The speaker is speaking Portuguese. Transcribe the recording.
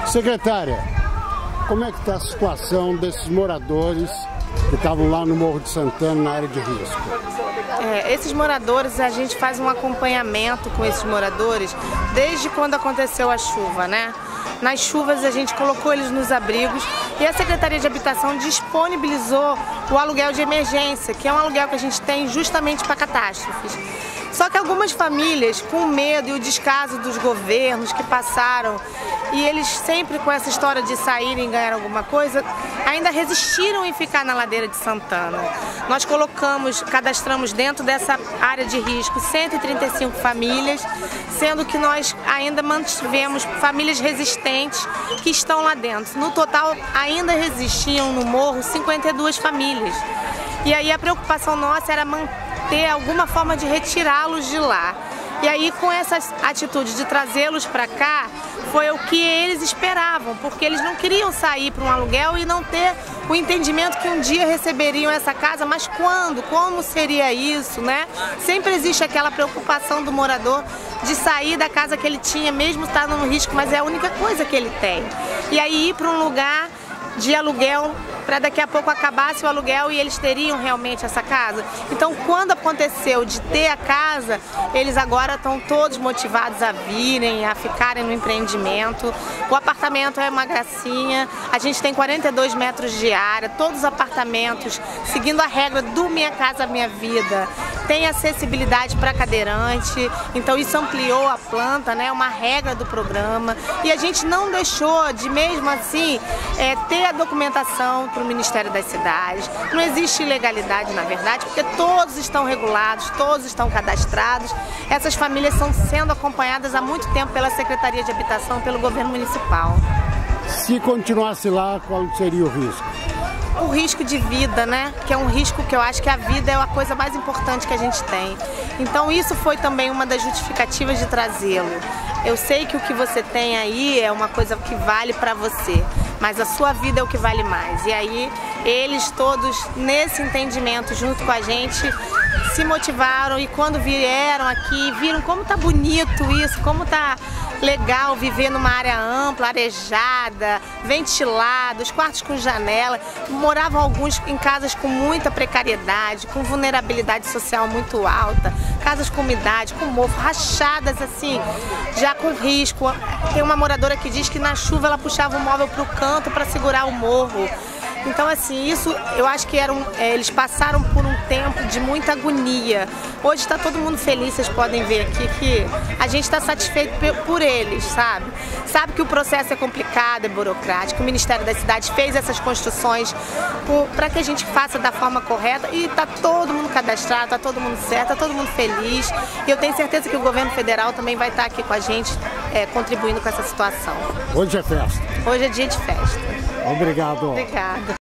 Secretária, como é que está a situação desses moradores que estavam lá no Morro de Santana, na área de risco? Esses moradores, a gente faz um acompanhamento com esses moradores desde quando aconteceu a chuva, né? Nas chuvas a gente colocou eles nos abrigos e a Secretaria de Habitação disponibilizou o aluguel de emergência, que é um aluguel que a gente tem justamente para catástrofes. Só que algumas famílias, com medo e o descaso dos governos que passaram, e eles sempre com essa história de saírem e ganhar alguma coisa, ainda resistiram em ficar na ladeira de Santana. Nós cadastramos dentro dessa área de risco 135 famílias, sendo que nós ainda mantivemos famílias resistentes que estão lá dentro. No total, ainda resistiam no morro 52 famílias. E aí a preocupação nossa era manter alguma forma de retirá-los de lá. E aí, com essa atitude de trazê-los para cá, foi o que eles esperavam, porque eles não queriam sair para um aluguel e não ter o entendimento que um dia receberiam essa casa, mas quando? Como seria isso, né? Sempre existe aquela preocupação do morador de sair da casa que ele tinha, mesmo estando no risco, mas é a única coisa que ele tem. E aí ir para um lugar de aluguel, para daqui a pouco acabasse o aluguel e eles teriam realmente essa casa. Então, quando aconteceu de ter a casa, eles agora estão todos motivados a virem, a ficarem no empreendimento. O apartamento é uma gracinha, a gente tem 42 metros de área, todos os apartamentos seguindo a regra do Minha Casa Minha Vida. Tem acessibilidade para cadeirante, então isso ampliou a planta, né? Uma regra do programa. E a gente não deixou de, mesmo assim, ter a documentação para o Ministério das Cidades. Não existe ilegalidade, na verdade, porque todos estão regulados, todos estão cadastrados. Essas famílias estão sendo acompanhadas há muito tempo pela Secretaria de Habitação, pelo governo municipal. Se continuasse lá, qual seria o risco? O risco de vida, né? Que é um risco que eu acho que a vida é a coisa mais importante que a gente tem. Então isso foi também uma das justificativas de trazê-lo. Eu sei que o que você tem aí é uma coisa que vale para você, mas a sua vida é o que vale mais. E aí eles todos, nesse entendimento, junto com a gente, se motivaram e quando vieram aqui, viram como tá bonito isso, como tá legal viver numa área ampla, arejada, ventilada, os quartos com janela. Moravam alguns em casas com muita precariedade, com vulnerabilidade social muito alta, casas com umidade, com mofo, rachadas assim, já com risco. Tem uma moradora que diz que na chuva ela puxava o móvel para o canto para segurar o morro. Então, assim, isso eu acho que eles passaram por um tempo de muita agonia. Hoje está todo mundo feliz, vocês podem ver aqui que a gente está satisfeito por eles, sabe? Sabe que o processo é complicado, é burocrático, o Ministério das Cidades fez essas construções para que a gente faça da forma correta e está todo mundo cadastrado, está todo mundo certo, está todo mundo feliz. E eu tenho certeza que o governo federal também vai estar aqui com a gente, contribuindo com essa situação. Hoje é festa. Hoje é dia de festa. Obrigado. Obrigada.